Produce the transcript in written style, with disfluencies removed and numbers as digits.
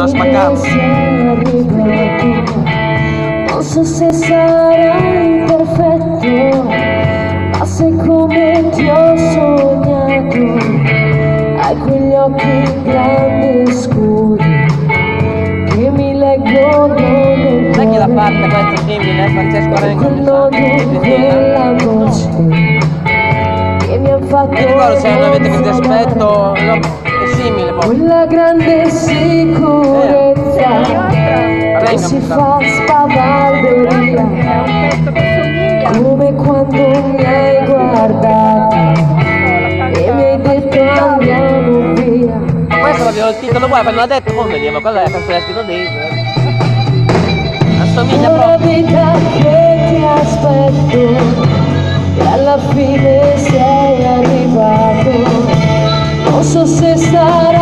l'hanno spaccato. Non so se sarai perfetto, ma se come ti ho sognato, hai quegli occhi grandi e scuri che mi leggono nel Sai chi l'ha fatta cuore, questa simile? Francesco Rengo. quello di quella voce che mi ha fatto Mi ricordo se non avete questo aspetto, no, è simile poi. quella grande sicurezza che si fa spavalderia, come quando mi hai guardato e mi hai detto andiamo via. Questo proprio il titolo qua, quando l'ha detto, come vediamo, quello è per scritto Dave. Assomiglia Una proprio. vita che ti aspetto e alla fine sei arrivato, non so se sarà